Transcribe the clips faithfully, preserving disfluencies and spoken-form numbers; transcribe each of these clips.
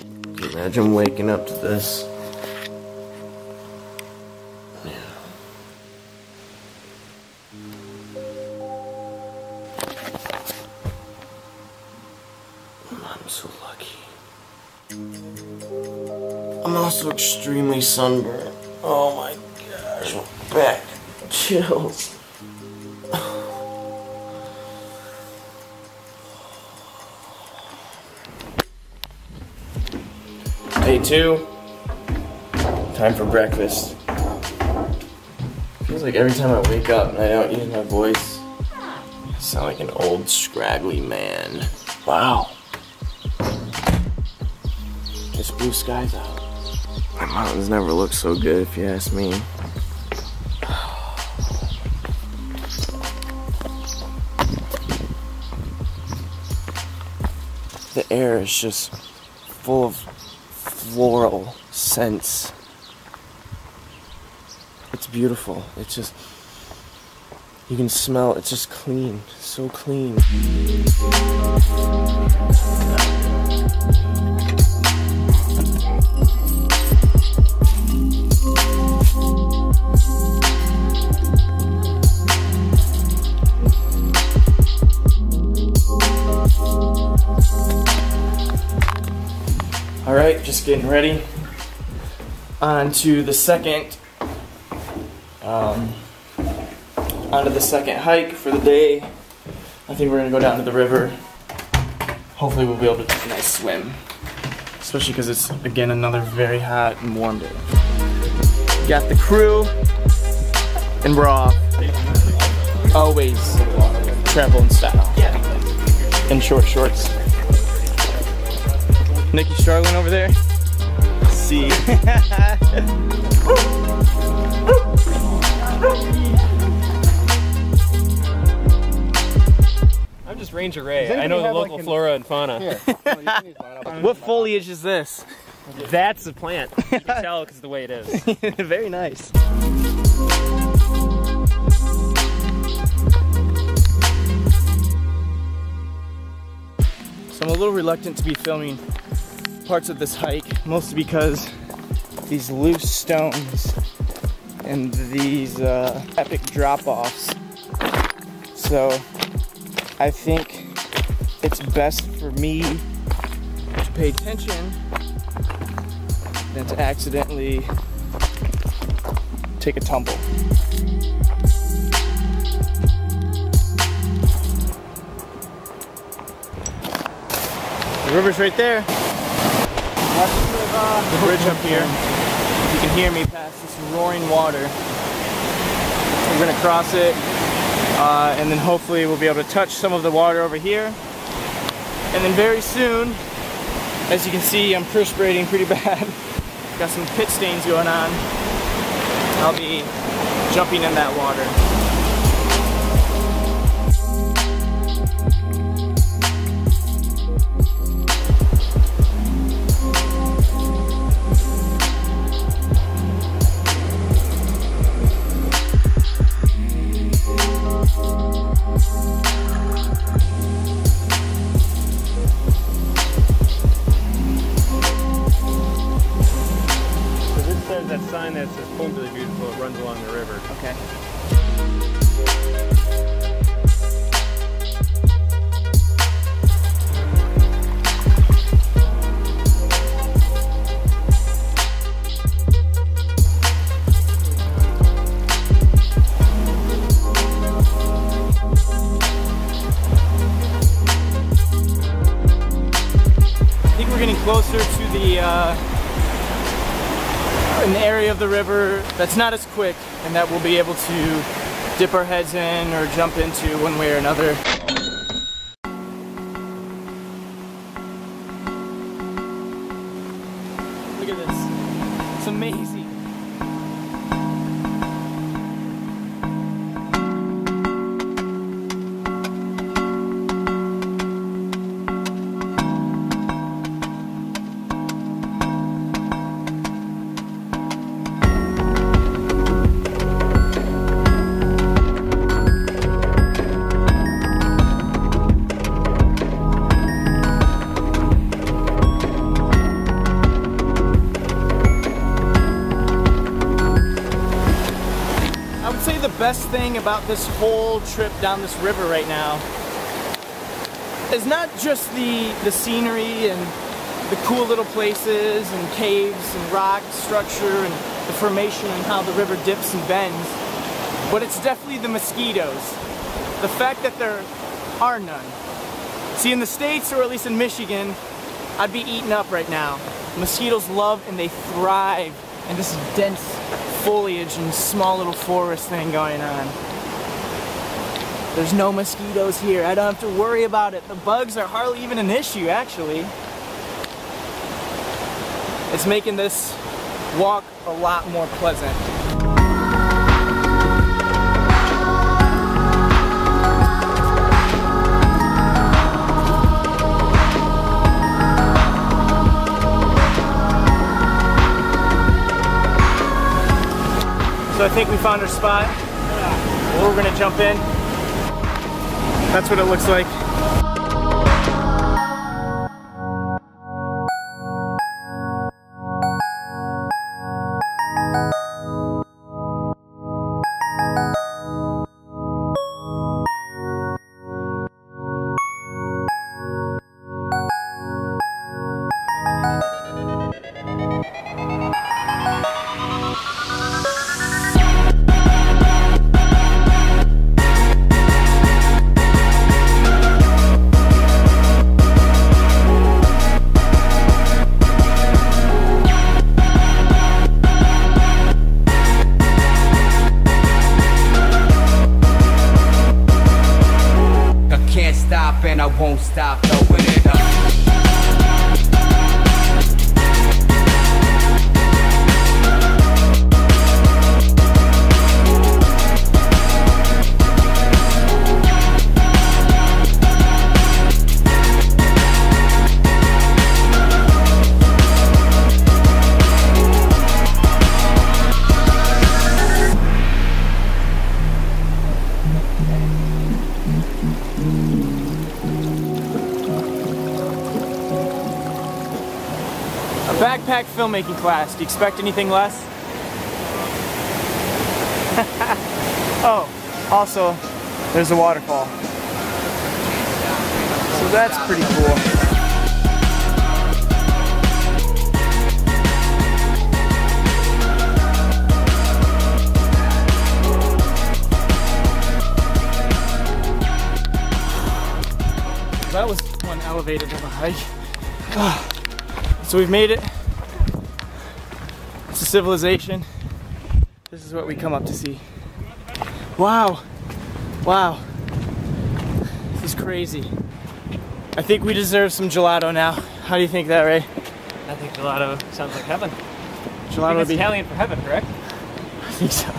Imagine waking up to this. Yeah. I'm so lucky. I'm also extremely sunburned. Oh my gosh, my back chills. Day two, time for breakfast. Feels like every time I wake up and I don't use my voice, I sound like an old scraggly man. Wow. It's blue skies out. My mountains never look so good if you ask me. The air is just full of floral scents. It's beautiful. It's just, you can smell, it's just clean, so clean. Alright, just getting ready. On to the second, um, on to the second hike for the day. I think we're gonna go down to the river. Hopefully we'll be able to take a nice swim. Especially because it's, again, another very hot and warm day. Got the crew, and we're off. Always travel in style. In short shorts. Nikki struggling over there. See. I'm just Ranger Ray. I know the local like flora and fauna. What foliage is this? That's a plant. You can tell because of the way it is. Very nice. So I'm a little reluctant to be filming parts of this hike, mostly because these loose stones and these uh, epic drop-offs. So I think it's best for me to pay attention than to accidentally take a tumble. The river's right there. The bridge up here. You can hear me past this roaring water. We're gonna cross it, uh, and then hopefully we'll be able to touch some of the water over here. And then very soon, as you can see, I'm perspirating pretty bad. Got some pit stains going on. I'll be jumping in that water. That sign that says Home Really Beautiful, it runs along the river. Okay. I think we're getting closer to the uh, an area of the river that's not as quick and that we'll be able to dip our heads in or jump into one way or another. Look at this. It's amazing. best thing about this whole trip down this river right now is not just the, the scenery and the cool little places and caves and rock structure and the formation and how the river dips and bends, but it's definitely the mosquitoes. The fact that there are none. See, in the States, or at least in Michigan, I'd be eaten up right now. Mosquitoes love and they thrive in this dense foliage and small little forest thing going on. There's no mosquitoes here. I don't have to worry about it. The bugs are hardly even an issue, actually. It's making this walk a lot more pleasant. So I think we found our spot. Yeah. We're gonna jump in. That's what it looks like. And I won't stop throwing it up. Backpack filmmaking class. Do you expect anything less? Oh, also, there's a waterfall. So that's pretty cool. That was one elevated of a hike. So we've made it. It's a civilization. This is what we come up to see. Wow. Wow. This is crazy. I think we deserve some gelato now. How do you think that, Ray? I think gelato sounds like heaven. Gelato would be Italian for heaven, correct? I think so.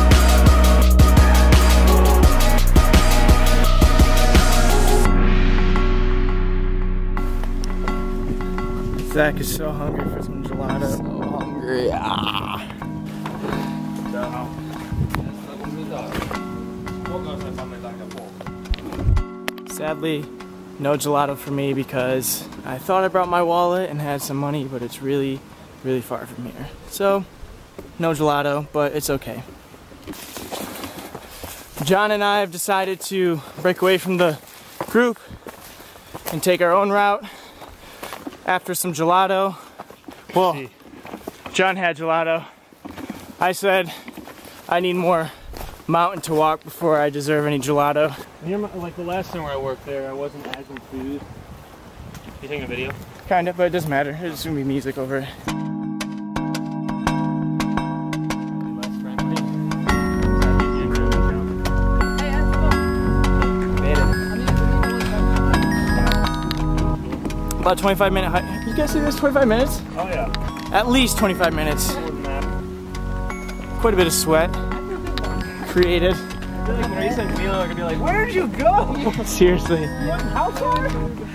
Zach is so hungry for some gelato. So hungry. Ah. Sadly, no gelato for me because I thought I brought my wallet and had some money, but it's really, really far from here. So, no gelato, but it's okay. John and I have decided to break away from the group and take our own route. After some gelato, well, John had gelato. I said I need more mountain to walk before I deserve any gelato. You know, like the last time where I worked there, I wasn't as enthused. You taking a video? Kind of, but it doesn't matter. There's gonna be music over it. About twenty-five minute hike. You guys see this? twenty-five minutes? Oh yeah. At least twenty-five minutes. Quite a bit of sweat. Created. I feel like when I said Milo, I could be like, where did you go? Seriously. How far?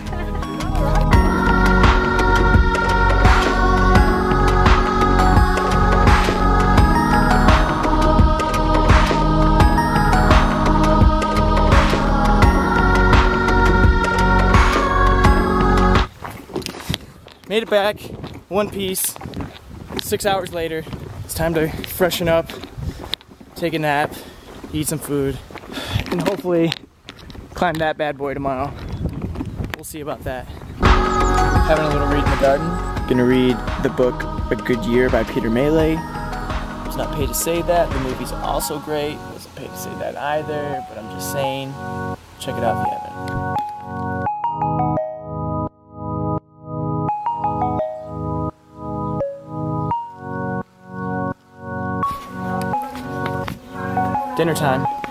Made it back, one piece. Six hours later, it's time to freshen up, take a nap, eat some food, and hopefully climb that bad boy tomorrow. We'll see about that. Having a little read in the garden. Gonna read the book A Good Year by Peter Maylay. Was not paid to say that. The movie's also great. Wasn't paid to say that either, but I'm just saying, check it out if you haven't. Dinner time.